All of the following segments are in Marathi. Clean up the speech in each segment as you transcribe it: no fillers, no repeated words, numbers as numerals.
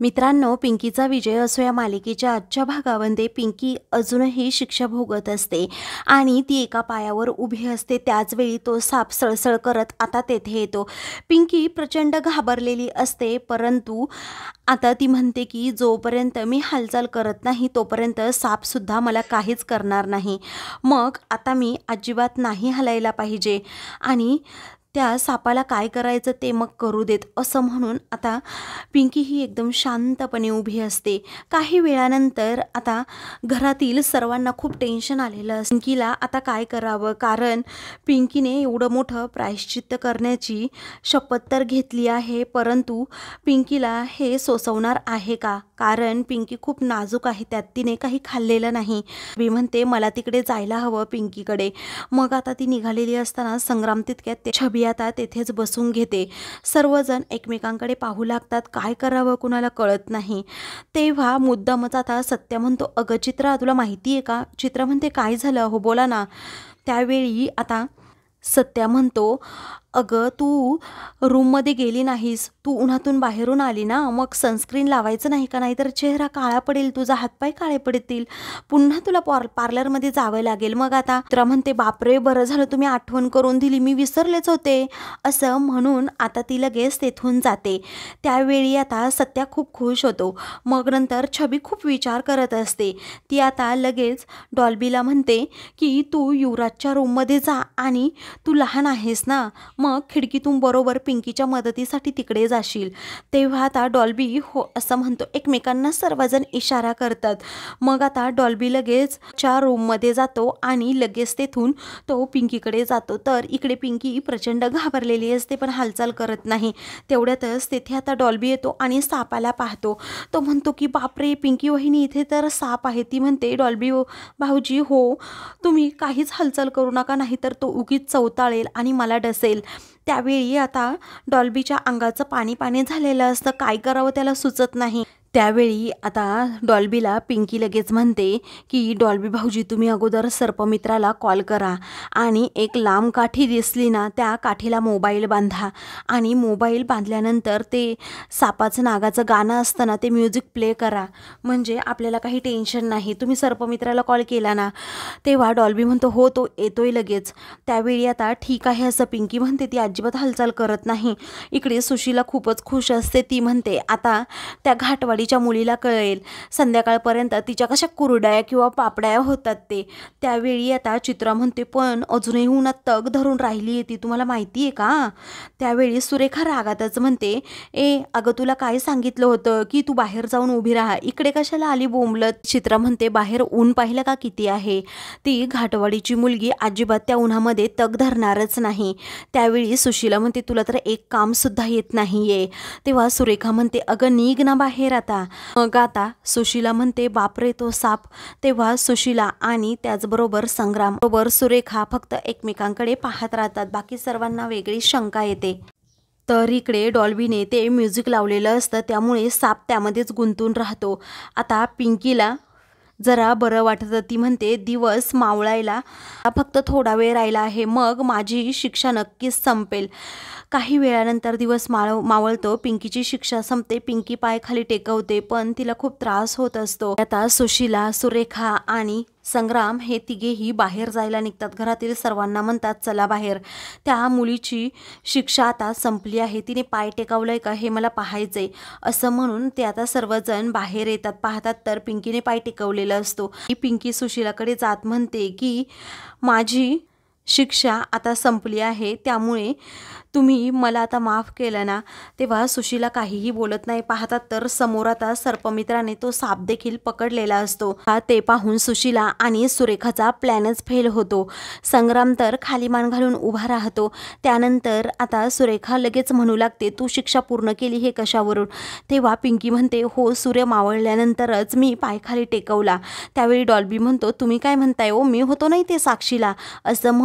मित्रांनो, पिंकीचा विजय असो या मालिकेच्या आजच्या भागामध्ये पिंकी अजूनही शिक्षा भोगत असते आणि ती एका पायावर उभी असते. त्याचवेळी तो साप सळसळ करत आता तेथे येतो. पिंकी प्रचंड घाबरलेली असते, परंतु आता ती म्हणते की जोपर्यंत मी हालचाल करत नाही तोपर्यंत सापसुद्धा मला काहीच करणार नाही. मग आता मी अजिबात नाही हलायला पाहिजे आणि त्या सापाला काय करायचं ते मग करू देत, असं म्हणून आता पिंकी ही एकदम शांतपणे उभी असते. काही वेळानंतर आता घरातील सर्वांना खूप टेन्शन आलेलं असतं. पिंकीला आता काय करावं, कारण पिंकीने एवढं मोठं प्रायश्चित्त करण्याची शपथ तर घेतली आहे, परंतु पिंकीला हे सोसवणार आहे का? कारण पिंकी खूप नाजूक आहे, त्यात तिने काही खाल्लेलं नाही. मी म्हणते मला तिकडे जायला हवं पिंकीकडे. मग आता ती निघालेली असताना संग्राम तितक्यात छबी आता तेथेच बसून घेते. सर्वजण एकमेकांकडे पाहू लागतात. काय करावं कुणाला कळत नाही. तेव्हा मुद्दामच आता सत्य म्हणतो, अगं चित्रा, तुला माहिती आहे का? चित्रा म्हणते, काय झालं हो, बोला ना. त्यावेळी आता सत्या म्हणतो, अगं तू रूममध्ये गेली नाहीस, तू उन्हातून बाहेरून आली ना, मग सनस्क्रीन लावायचं नाही का? नाहीतर चेहरा काळा पडेल, तुझा हातपाय काळे पडतील, पुन्हा तुला पार्लरमध्ये जावं लागेल. मग आता चित्रा म्हणते, बापरे, बरं झालं तुम्ही आठवण करून दिली, मी विसरलेच होते, असं म्हणून आता ती लगेच तेथून जाते. त्यावेळी आता सत्या खूप खुश होतो. मग नंतर छबी खूप विचार करत असते. ती आता लगेच डॉल्बीला म्हणते की तू युवराजच्या रूममध्ये जा आणि तू लहान आहेस ना, मग खिडकीतून बरोबर पिंकीच्या मदतीसाठी तिकडे जाशील. तेव्हा आता डॉल्बी हो असं म्हणतो. एकमेकांना सर्वजण इशारा करतात. मग आता डॉल्बी लगेच च्या रूममध्ये जातो आणि लगेच तेथून तो पिंकीकडे जातो. तर इकडे पिंकी प्रचंड घाबरलेली असते पण हालचाल करत नाही. तेवढ्यातच तेथे आता डॉल्बी येतो आणि सापाला पाहतो. तो म्हणतो की बापरे पिंकी वहिनी, इथे तर साप आहे. ती म्हणते, डॉल्बी भाऊजी, हो तुम्ही काहीच हालचाल करू नका, नाहीतर तो उगीच चवताळेल आणि मला डसेल. त्यावेळी आता डॉल्बीच्या अंगाचं पाणी पाणी झालेलं असतं. काय करावं त्याला सुचत नाही. त्यावेळी आता डॉल्बीला पिंकी लगेच म्हणते की डॉल्बी भाऊजी, तुम्ही अगोदर सर्पमित्राला कॉल करा आणि एक लांब काठी दिसली ना, त्या काठीला मोबाईल बांधा आणि मोबाईल बांधल्यानंतर ते सापाचं नागाचं गाणं असतं ना, ते म्युझिक प्ले करा, म्हणजे आपल्याला काही टेन्शन नाही. तुम्ही सर्पमित्राला कॉल केला ना? तेव्हा डॉल्बी म्हणतो, हो तो येतोय लगेच. त्यावेळी आता ठीक आहे असं पिंकी म्हणते. ती अजिबात हालचाल करत नाही. इकडे सुशीला खूपच खुश असते. ती म्हणते, आता त्या घाटवाडी मुलीला कळेल संध्याकाळपर्यंत तिच्या कशा कुरड्या किंवा पापड्या होतात ते. त्यावेळी आता चित्रा म्हणते, पण अजूनही उन्हात तग धरून राहिली आहे ती, तुम्हाला माहिती आहे का? त्यावेळी सुरेखा रागातच म्हणते, अगं तुला काय सांगितलं होतं की तू बाहेर जाऊन उभी राहा, इकडे कशाला आली बोंबलत? चित्रा म्हणते, बाहेर ऊन पाहिलं का किती आहे? ती घाटवाडीची मुलगी अजिबात त्या उन्हामध्ये तग धरणारच नाही. त्यावेळी सुशीला म्हणते, तुला तर एक काम सुद्धा येत नाहीये. तेव्हा सुरेखा म्हणते, अगं निघ ना बाहेर आता. मग आता सुशीला म्हणते, बापरे तो साप. तेव्हा सुशीला आणि त्याचबरोबर संग्राम बरोबर सुरेखा फक्त एकमेकांकडे पाहत राहतात. बाकी सर्वांना वेगळी शंका येते. तर इकडे डॉल्बीने ते म्युझिक लावलेलं असतं, त्यामुळे साप त्यामध्येच गुंतून राहतो. आता पिंकीला जरा बरं वाटतं. ती म्हणते, दिवस मावळायला फक्त थोडा वेळ राहिला आहे, मग माझी शिक्षा नक्कीच संपेल. काही वेळानंतर दिवस मावळतो. पिंकीची शिक्षा संपते. पिंकी पाय खाली टेकवते, पण तिला खूप त्रास होत असतो. आता सुशीला, सुरेखा आणि संग्राम हे तिघेही बाहेर जायला निघतात. घरातील सर्वांना म्हणतात, चला बाहेर, त्या मुलीची शिक्षा आता संपली आहे, तिने पाय टेकावलंय का हे मला पाहायचंय, असं म्हणून ते आता सर्वजण बाहेर येतात. पाहतात तर पिंकीने पाय टेकवलेला असतो. पिंकी सुशीलाकडे जात म्हणते की माझी शिक्षा आता संपली आहे, त्यामुळे तुम्ही मला आता माफ केलं ना? तेव्हा सुशीला काहीही बोलत नाही. पाहतात तर समोर आता सर्पमित्राने तो साप देखील पकडलेला असतो. ते पाहून सुशीला आणि सुरेखाचा प्लॅनच फेल होतो. संग्राम तर खाली मान घालून उभा राहतो. त्यानंतर आता सुरेखा लगेच म्हणू लागते, तू शिक्षा पूर्ण केली हे कशावरून? तेव्हा पिंकी म्हणते, हो सूर्य मावळल्यानंतरच मी पाय खाली टेकवला. त्यावेळी डॉल्बी म्हणतो, तुम्ही काय म्हणताय हो, मी होतो नाही ते साक्षीला, असं म्हणून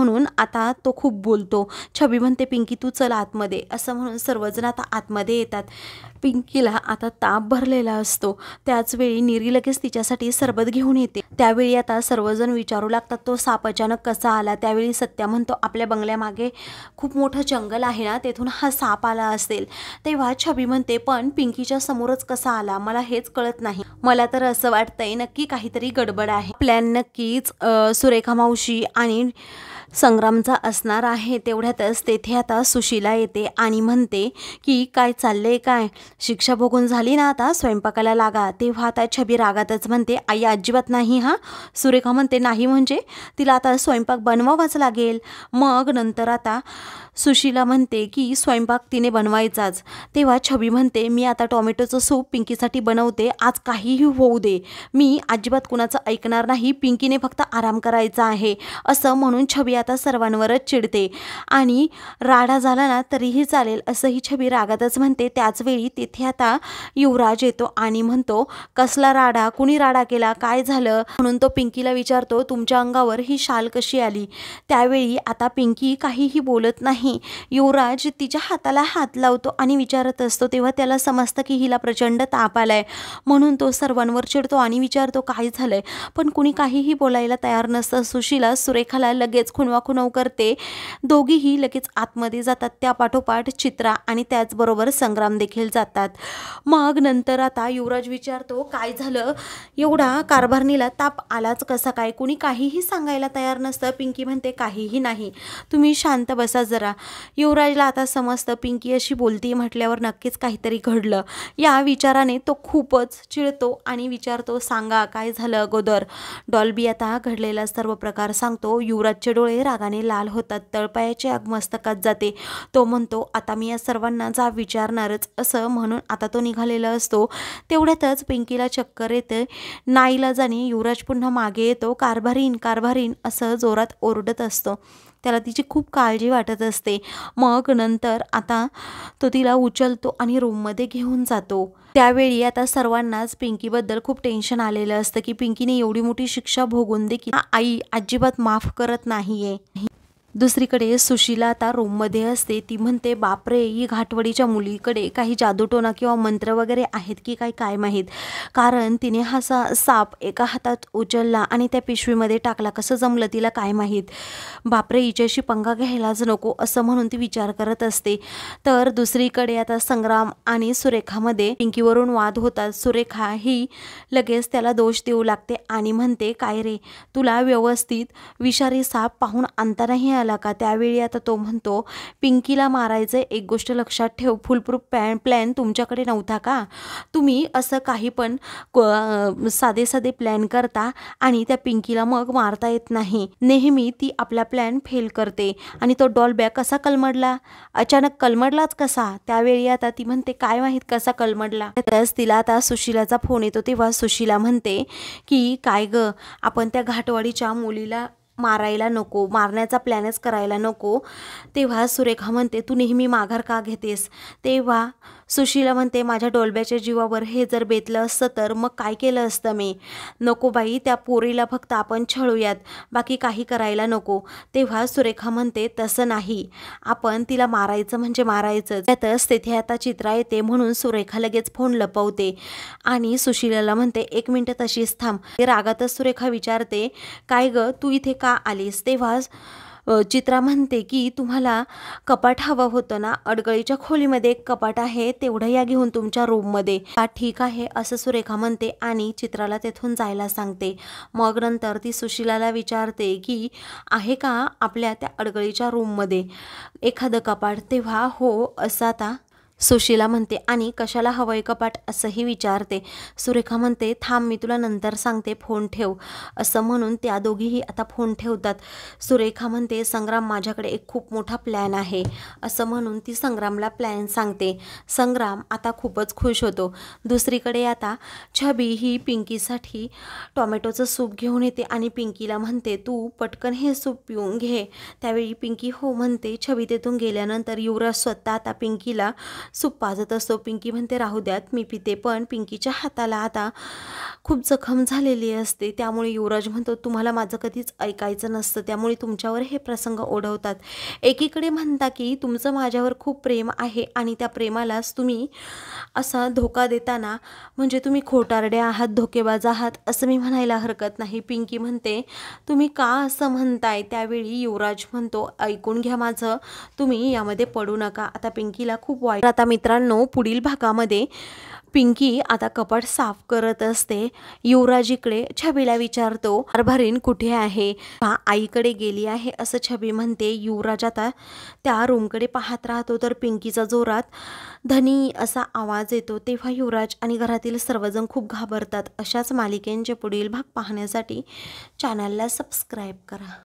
म्हणून आता तो खूप बोलतो. छबी म्हणते पिंकी तू चल आतमध्ये, असं म्हणून सर्वजण आता आतमध्ये येतात. पिंकीला आता ताप भरलेला असतो. त्याच वेळी नीरी लगेच तिच्यासाठी सरबत घेऊन येते. त्यावेळी आता सर्वजण विचारू लागतात तो साप अचानक कसा आला. त्यावेळी सत्या म्हणतो आपल्या बंगल्यामागे खूप मोठं जंगल आहे ना, तेथून हा साप आला असेल. तेव्हा छबी म्हणते पण पिंकीच्या समोरच कसा आला मला हेच कळत नाही. मला तर असं वाटतंय नक्की काहीतरी गडबड आहे. प्लॅन नक्कीच सुरेखा मावशी आणि संग्रामचा असणार आहे. तेवढ्यातच तेथे आता सुशीला येते आणि म्हणते की काय चाललंय, काय शिक्षा भोगून झाली ना, आता स्वयंपाकाला लागा. तेव्हा आता छबी रागातच म्हणते आई अजिबात नाही हा. सुरेखा म्हणते नाही म्हणजे तिला आता स्वयंपाक बनवावाच लागेल. मग नंतर आता सुशीला म्हणते की स्वयंपाक तिने बनवायचाच. तेव्हा छबी म्हणते मी आता टोमॅटोचं सूप पिंकीसाठी बनवते, आज काहीही होऊ दे, मी अजिबात कुणाचं ऐकणार नाही, पिंकीने फक्त आराम करायचा आहे. असं म्हणून छबी आता सर्वांवरच चिडते आणि राडा झाला ना तरीही चालेल असंही छबी रागातच म्हणते. त्याचवेळी तिथे आता युवराज येतो आणि म्हणतो कसला राडा, कुणी राडा केला, काय झालं म्हणून तो पिंकीला विचारतो तुमच्या अंगावर ही शाल कशी आली. त्यावेळी आता पिंकी काहीही बोलत नाही. युवराज तिच्या हाताला हात लावतो आणि विचारत असतो. तेव्हा त्याला समजतं की हिला प्रचंड ताप आलाय, म्हणून तो सर्वांवर चिडतो आणि विचारतो काय झालंय. पण कुणी काहीही बोलायला तयार नसतं. सुशीला सुरेखाला लगेच खुणवाखुणव करते. दोघीही लगेच आतमध्ये जातात. त्या पाठोपाठ चित्रा आणि त्याचबरोबर संग्राम देखील जातात. मग नंतर आता युवराज विचारतो काय झालं, एवढा कारभारणीला ताप आलाच कसा काय, कुणी काहीही सांगायला तयार नसतं. पिंकी म्हणते काहीही नाही, तुम्ही शांत बसा जरा. युवराजला आता समजतं पिंकी अशी बोलती म्हटल्यावर नक्कीच काहीतरी घडलं. या विचाराने तो खूपच चिडतो आणि विचारतो सांगा काय झालं अगोदर. डॉल्बी आता घडलेला सर्व प्रकार सांगतो. युवराजचे डोळे रागाने लाल होतात, तळपायाचे आग मस्तकात जाते. तो म्हणतो आता मी या सर्वांना जा विचारणारच, असं म्हणून आता तो निघालेला असतो. तेवढ्यातच पिंकीला चक्कर येते. नाईलाजाने युवराज पुन्हा मागे येतो. कारभारीन कारभारीन असं जोरात ओरडत असतो. त्याला तिची खूप काळजी वाटत असते. मग नंतर आता तो तिला उचलतो आणि रूममध्ये घेऊन जातो. त्यावेळी आता सर्वांनाच पिंकीबद्दल खूप टेन्शन आलेलं असतं की पिंकीने एवढी मोठी शिक्षा भोगून देखील आई अजिबात माफ करत नाहीये. दुसरीकडे सुशीला आता रूममध्ये असते. ती म्हणते बापरे, ही घाटवडीच्या मुलीकडे काही जादूटोना किंवा मंत्र वगैरे आहेत की काय माहीत, कारण तिने हा साप एका हातात उचलला आणि त्या पिशवीमध्ये टाकला, कसं जमलं तिला काय माहीत. बापरे, हिच्याशी पंगा घ्यायलाच नको असं म्हणून ती विचार करत असते. तर दुसरीकडे आता संग्राम आणि सुरेखामध्ये पिंकीवरून वाद होतात. सुरेखा ही लगेच त्याला दोष देऊ लागते आणि म्हणते काय रे, तुला व्यवस्थित विषारी साप पाहून आणता नाही आला का. त्यावेळी आता तो म्हणतो पिंकीला मारायचं, एक गोष्ट लक्षात ठेव, फुलप्रूफ प्लॅन तुमच्याकडे नव्हता का. तुम्ही असं काही पण साधे साधे प्लॅन करता आणि त्या पिंकीला मग मारता येत नाही. नेहमी ती आपला प्लॅन फेल करते. आणि तो डॉल्ब्या कसा कलमडला, अचानक कलमडलाच कसा. त्यावेळी आता ती म्हणते काय माहीत कसा कलमडला. त्याच तिला आता सुशीलाचा फोन येतो. तेव्हा सुशीला म्हणते की काय ग, आपण त्या घाटवाडीच्या मुलीला मारायला नको, मारण्याचा प्लॅनच करायला नको. तेव्हा सुरेखा म्हणते तू नेहमी माघार का घेतेस. तेव्हा सुशीला म्हणते माझ्या डोलब्याच्या जीवावर हे जर बेतलं असतं तर मग काय केलं असतं मी. नको बाई, त्या पोरीला फक्त आपण छळूयात, बाकी काही करायला नको. तेव्हा सुरेखा म्हणते तसं नाही, आपण तिला मारायचं म्हणजे मारायचं. त्यातच तेथे आता चित्रा येते म्हणून सुरेखा लगेच फोन लपवते आणि सुशीलाला म्हणते एक मिनिट तशीच थांब. रागातच सुरेखा विचारते काय ग, तू इथे का आलीस. तेव्हा चित्रा म्हणते की तुम्हाला कपाट हवं होतं ना, अडगळीच्या खोलीमध्ये एक कपाट आहे, तेवढं या घेऊन तुमच्या रूममध्ये. ठीक आहे असं सुरेखा म्हणते आणि चित्राला तेथून जायला सांगते. मग नंतर ती सुशीलाला विचारते की आहे का आपल्या त्या अडगळीच्या रूममध्ये एखादं कपाट. तेव्हा हो असं आता सुशीला म्हणते आणि कशाला हवंय कपाट असंही विचारते. सुरेखा म्हणते थांब मी तुला नंतर सांगते, फोन ठेव. असं म्हणून त्या दोघीही आता फोन ठेवतात. सुरेखा म्हणते संग्राम माझ्याकडे एक खूप मोठा प्लॅन आहे, असं म्हणून ती संग्रामला प्लॅन सांगते. संग्राम आता खूपच खुश होतो. दुसरीकडे आता छबी ही पिंकीसाठी टोमॅटोचं सूप घेऊन येते आणि पिंकीला म्हणते तू पटकन हे सूप पिऊन घे. त्यावेळी पिंकी हो म्हणते. छबी तेथून गेल्यानंतर युवराज स्वतः आता पिंकीला सूप पाजत असतो. पिंकी म्हणते राहू द्यात मी पिते, पण पिंकीच्या हाताला आता खूप जखम झालेली असते. त्यामुळे युवराज म्हणतो तुम्हाला माझं कधीच ऐकायचं नसतं, त्यामुळे तुमच्यावर हे प्रसंग ओढवतात. एकीकडे म्हणता की तुमचं माझ्यावर खूप प्रेम आहे आणि त्या प्रेमालाच तुम्ही असा धोका देताना म्हणजे तुम्ही खोटारडे आहात, धोकेबाज आहात असं मी म्हणायला हरकत नाही. पिंकी म्हणते तुम्ही का असं म्हणताय? त्यावेळी युवराज म्हणतो ऐकून घ्या माझं, तुम्ही यामध्ये पडू नका. आता पिंकीला खूप वाईट. आता मित्रांनो पुढील भागामध्ये पिंकी आता कपाट साफ करत असते. युवराज इकडे छबीला विचारतो हरभरीण कुठे आहे? आईकडे गेली आहे असं छबी म्हणते. युवराज आता त्या रूमकडे पाहत राहतो तर पिंकीचा जोरात धनी असा आवाज येतो. तेव्हा युवराज आणि घरातील सर्वजण खूप घाबरतात. अशाच मालिकेंचे पुढील भाग पाहण्यासाठी चॅनलला सबस्क्राईब करा.